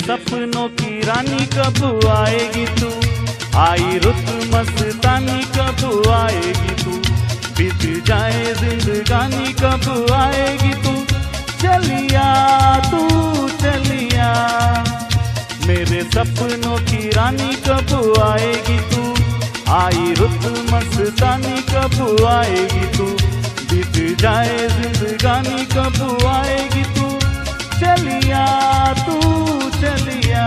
सपनों की रानी कब आएगी तू, आई रुत मस्तानी कब आएगी तू, बीत जाए जिंदगानी कब आएगी तू, चलिया तू चलिया। मेरे सपनों की रानी कब आएगी तू, आई रुत मस्तानी कब आएगी तू, बीत जाए जिंदगानी कब आएगी तू, चलिया तू चलिया।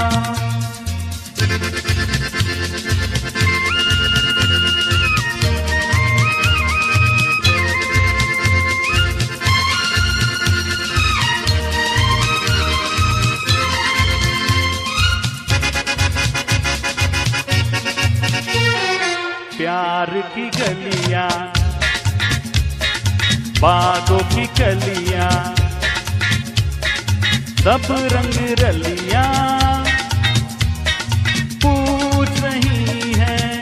प्यार की गलियां, बागों की कलियां, सब रंग रलियां पूछ रही हैं।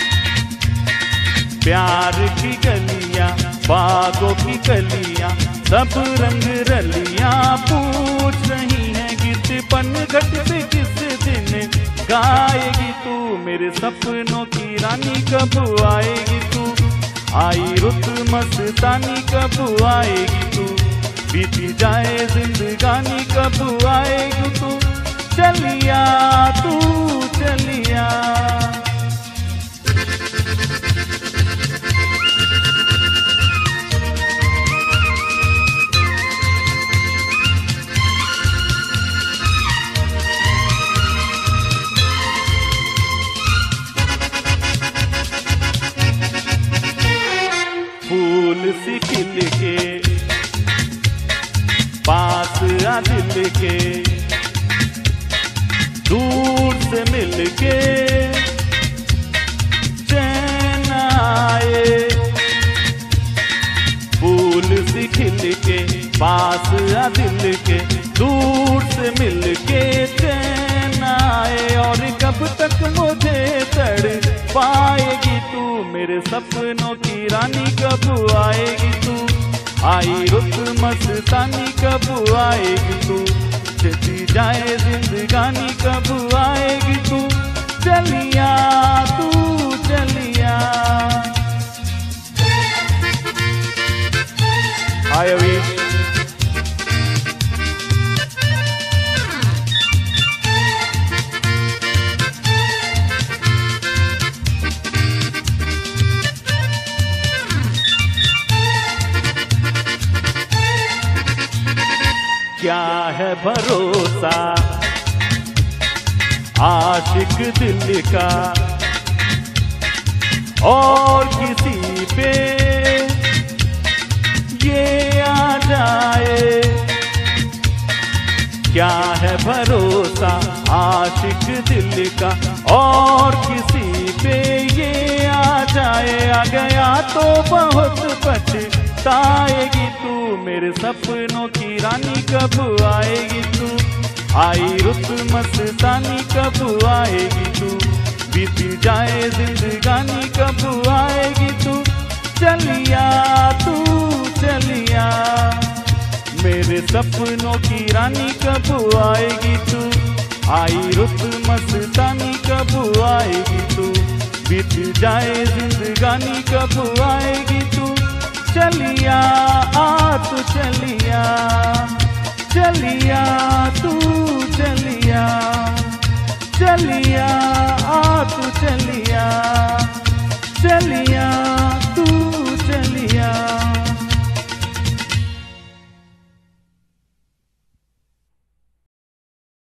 प्यार की गलियां, बागों की कलियां, सब रंग रलियां पूछ रही हैं। गीत पनघट पे किस दिन गाएगी तू, मेरे सपनों की रानी कब आएगी तू, आई रुत मस्तानी कब आएगी तू, बीती जाए जिंदगानी कब आएगी तू, चलिया तू चलिया। फूल सी खिल के पास आ दिल के, दूर से मिल के चैन आए। फूल सी खिल के पास आ दिल के, दूर से मिल के चैन आए। और कब तक मुझे तड़ पाएगी तू, मेरे सपनों की रानी कब आएगी तू, आई रुत मस्तानी कब आएगी तू, चली जाए जिंदगानी कब आएगी तू, चलिया तू चलिया। हाय अवीश, क्या है भरोसा आशिक दिल का और किसी पे ये आ जाए। क्या है भरोसा आशिक दिल का और किसी पे ये आ जाए। आ गया तो बहुत पछताएगी तू, मेरे सपनों की रानी कब आएगी तू, आई रुत मस्तानी कब आएगी तू, बीती जाए जिंदगानी कब आएगी तू, चलिया तू चलिया। मेरे सपनों की रानी कब आएगी तू, आई रुत मस्तानी कब आएगी तू, बीत जाए जिंदगानी कब आएगी तू, चलिया आ तू चलिया, चलिया तू चलिया, चलिया आ तू चलिया, चलिया।